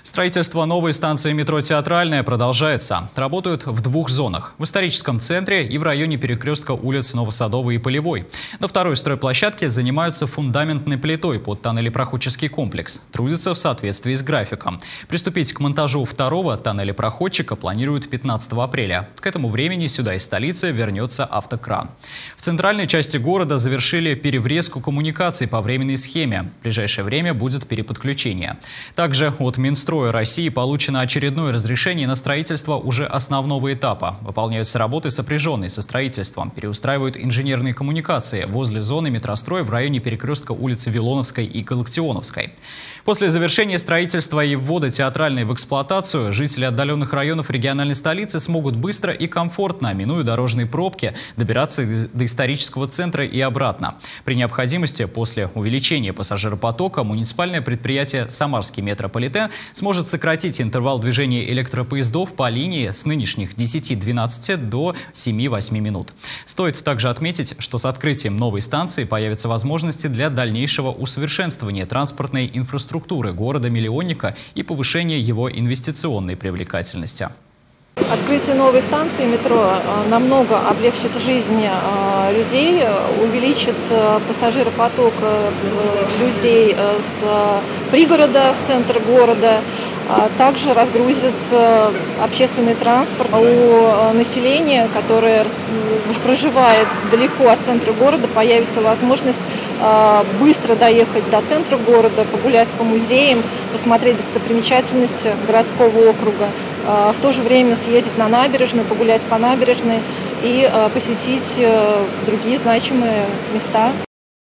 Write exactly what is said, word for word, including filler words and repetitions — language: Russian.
Строительство новой станции метро «Театральная» продолжается. Работают в двух зонах – в историческом центре и в районе перекрестка улиц Новосадовой и Полевой. На второй стройплощадке занимаются фундаментной плитой под тоннелепроходческий комплекс. Трудятся в соответствии с графиком. Приступить к монтажу второго тоннелепроходчика планируют пятнадцатого апреля. К этому времени сюда из столицы вернется автокран. В центральной части города завершили переврезку коммуникаций по временной схеме. В ближайшее время будет переподключение. Также от Минстроя России получено очередное разрешение на строительство уже основного этапа. Выполняются работы, сопряженные со строительством. Переустраивают инженерные коммуникации возле зоны метростроя в районе перекрестка улицы Вилоновской и Галактионовской. После завершения строительства и ввода «Театральной» в эксплуатацию жители отдаленных районов региональной столицы смогут быстро и комфортно, минуя дорожные пробки, добираться до исторического центра и обратно. При необходимости, после увеличения пассажиропотока, муниципальное предприятие «Самарский метрополитен» сможет сократить интервал движения электропоездов по линии с нынешних десяти-двенадцати до семи-восьми минут. Стоит также отметить, что с открытием новой станции появятся возможности для дальнейшего усовершенствования транспортной инфраструктуры города-миллионника и повышения его инвестиционной привлекательности. Открытие новой станции метро намного облегчит жизнь людей, увеличит пассажиропоток людей с пригорода в центр города, также разгрузит общественный транспорт. У населения, которое проживает далеко от центра города, появится возможность быстро доехать до центра города, погулять по музеям, посмотреть достопримечательности городского округа, в то же время съездить на набережную, погулять по набережной и посетить другие значимые места.